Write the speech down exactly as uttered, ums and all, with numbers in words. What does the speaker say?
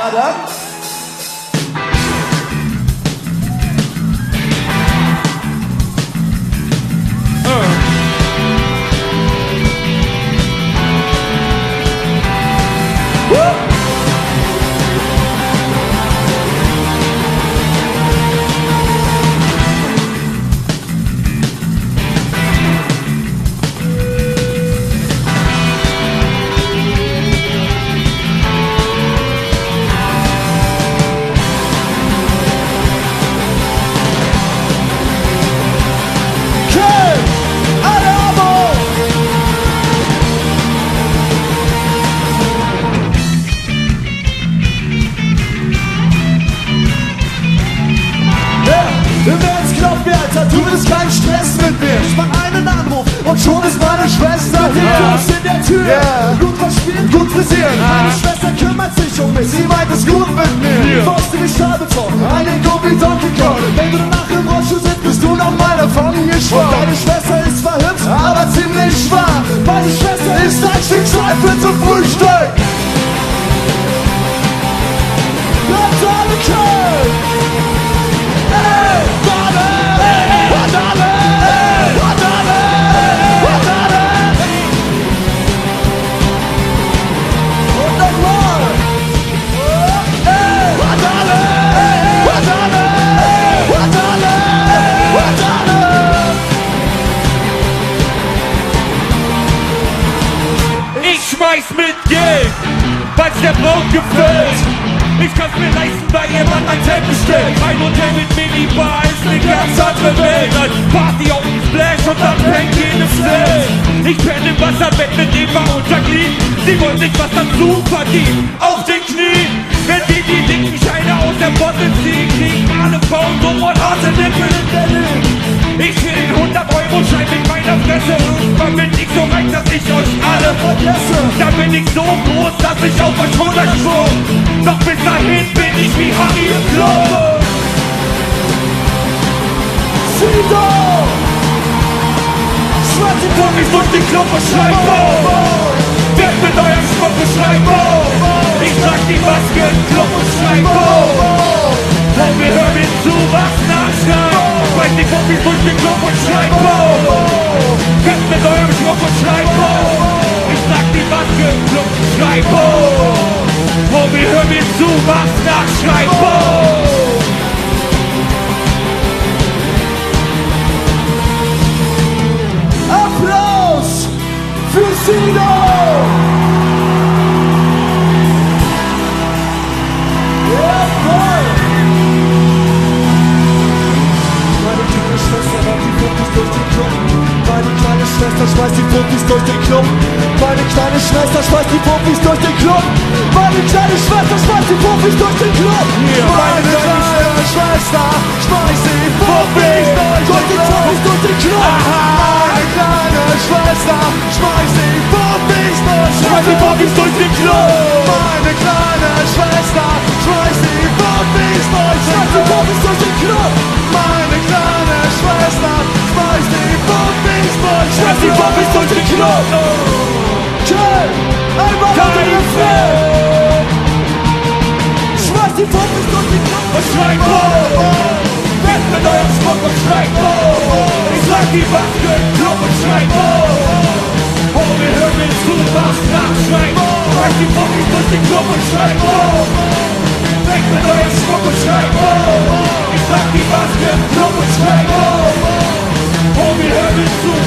Ja, dann. Du willst keinen Stress mit mir. Ich mach einen Anruf und schon ist meine Schwester hier. Ja. Du bist in der Tür, Ja. gut verspielt, Gut frisiert. meine Schwester kümmert sich um mich. Sie meint es gut mit mir. Ja. Faust du wie Stahlbeton, einen Gummi Donkey Kong. Wenn du danach im Rollstuhl sitzt, bist du noch meiner Familie schwach. Und deine Schwester ist zwar hübsch, aber ziemlich schwach. Meine Schwester ist ein Stück Schleife zum Frühstück. Bleibt alle Köln! Ey, Badel! Ich schmeiß mit Geld, weil's der Braut gefällt. Ich kann's mir leisten, weil jemand mein Zelt bestellt. Ein Hotel mit Minibar ist eine ganz andere Welt. Als Party auf dem Splash und dann pennt jedes Zelt. Ich penne im Wasserbett mit Eva unterglied. Sie wollen sich was dazu verdienen, auf den Knien. Wenn die die dicken Scheine aus der Bottle ziehen, kriegen alle Frauen sofort harte Nippel in der Lippe. Ich will den hundert-Euro-Schein mit meiner Fresse. Irgendwann bin ich so reich, dass ich euch alle vergesse. Dann bin ich so groß, dass ich auf euch runterschwung. Doch bis dahin bin ich wie Harry im Club. Sido! Schwarze Pommes durch den Club und schrei Boom! Wer mit eurem Schmuck und schrei Boom! Ich trag die Maske im Club und schrei Boom! Und wir hören mir zu, was nachschreit. Schmeiß die Pommes durch den Club und schrei Boom! Wer mit eurem Schmuck und schrei Boom! Ich trag die Maske im Club und schrei Boom! Und wir hören mir zu, was nachschreit. Boom! Applaus für Sido! Jawohl! Meine kleine Schwester macht die Fuffis durch den Club. Meine kleine Schwester schmeißt die Fuffis durch den Club. Meine kleine Schwester schmeißt die Fuffis durch den Club. Meine kleine Schwester schmeißt die Fuffis durch den Club. Meine kleine Schwester schmeißt die Fuffis durch den Club. Durch den Club. Meine kleine Schwester schmeißt die Fuffis durch den Club. Die Fuffis durch den Club. Meine kleine Schwester schmeißt die Fuffis durch den Club. Meine kleine Schwester schmeißt die Fuffis durch den Club. Schmeißt die Fuffis durch den Club. Chill! Einmal unter den Film! Schmeißt die Fuffis durch den Club und schrei Boom! Weg mit eurem Schmuck und schrei Boom! Ich trag die Maske im Club und schrei Boom! Oh, wir hören mir zu, was nachschreit! Schmeißt die Fuffis durch den Club und schrei Boom! Weg mit eurem Schmuck und schrei Boom! Ich trag die Maske im Club und schrei Boom! Oh, wir hören mir zu,